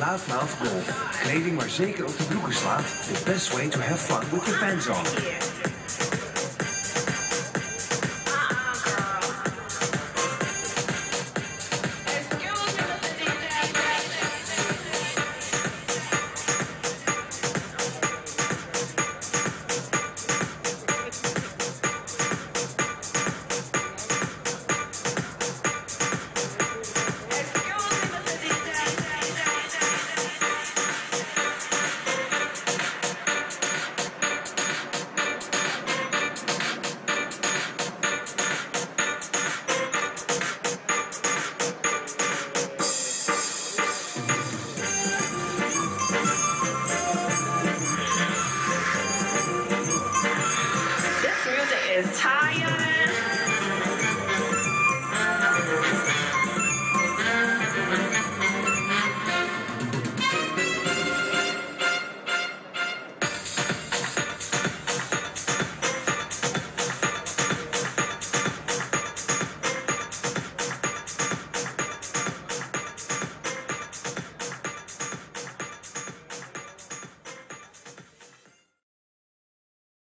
Loudmouth Golf. Kleding maar zeker op de broeken slaat. The best way to have fun with your pants on.